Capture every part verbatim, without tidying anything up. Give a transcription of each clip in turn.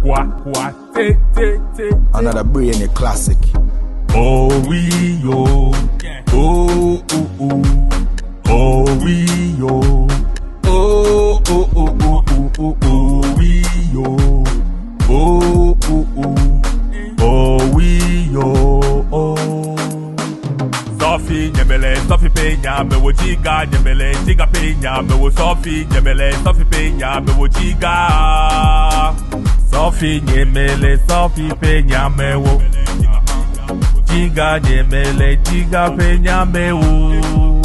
KwaTay. Another Brainy classic. Oh we yo, oh oh oh, oh we yo, oh oh oh oh oh oh oh we yo, oh oh oh, oh we yo, oh. Sophie nyebele, Sophie penya, me wo jiga nyebele, jiga penya, me wo Sophie nyebele, Sophie penya, me wo jiga. Sophie nyebele, Sophie penya, me wo. Jiga nyemele, jiga penya mewu.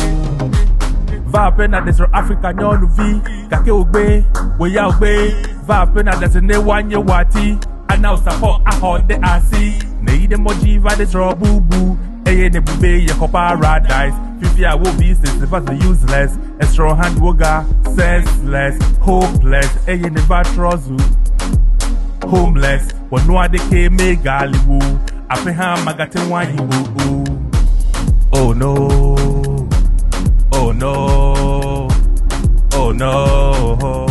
Va pena Desro Africa nyonu vi, kake ugbe, weya ugbe. Va pena desi ne wanye wati, ana usako ahode asi. Ne ide moji va Desro bubu, eye ne bube ye ko paradise. Fifi I will be since if the useless, a strong hand woga, senseless, hopeless, eye ne va trozu. Homeless, when no ade ke me galiwu. Abraham Magatin why you oh no, oh no, oh no.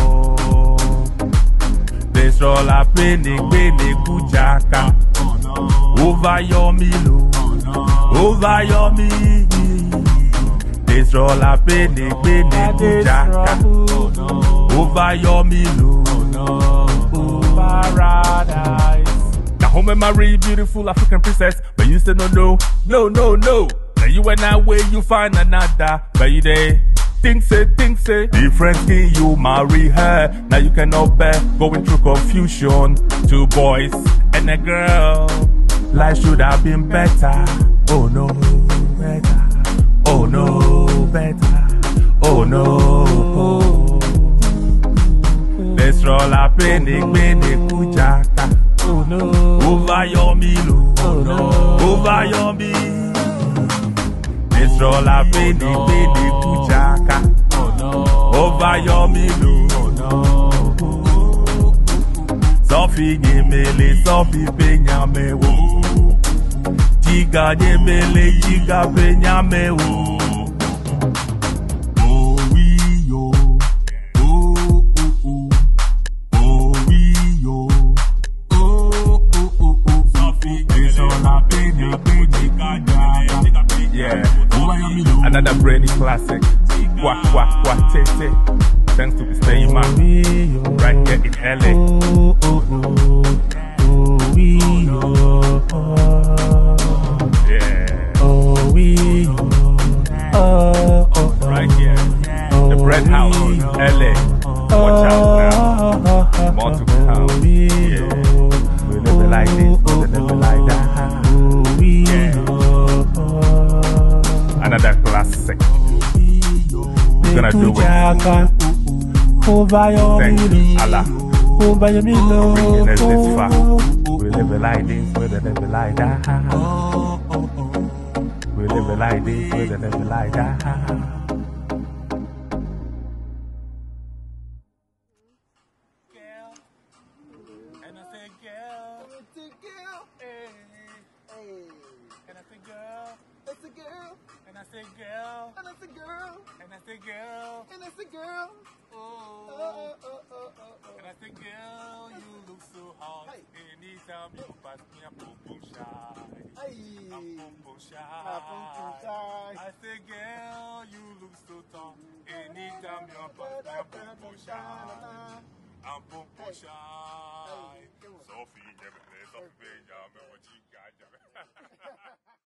This all up in the Brainy Kujaka. Over your milo, over your me. This all up in the Brainy Kujaka. Over your milo, paradise. Home and marry beautiful African princess, but you say no, no, no, no, no. Now you and I where you find another, but you there. Think say, think say, different skin you marry her. Now you cannot bear going through confusion. Two boys and a girl, life should have been better. Oh no, better. Oh no, better. Oh no. Let's roll up in the Brainy Kujaka. Oh no. Over your milo, oh no. Over your me. This roll up in the Brainy Kujaka. Oh no. Over your milo, oh no. Sophie nyemele, Sophie penya mewo. Jiga nyemele, jiga penya mewo. Yeah, another Brainy classic. KwaTay. Thanks to staying man right here in L A. Yeah. Right here, the bread house, L A. Watch out now. More to come. Yeah. We live it like this, we live it like that. Another classic. We're gonna do it. Thank Allah. Bringing us this far. We live it like this, we live it like that. We live it like this, we live it like that. And I say girl, it's a girl, hey, hey. And I say girl, it's a girl. And I say girl, and I say girl, and I say girl, and I say girl. Oh, oh, oh, oh, oh, oh. And I say girl, you look so hot. Hey. Anytime you pass me, I'm boom boom shy. Hey. I'm boom boom shy. I'm boom boom shy. I say girl, you look so tall. Anytime you pass me, I'm boom boom shy. I'm boom boom shy. Sophie, never play Sophie.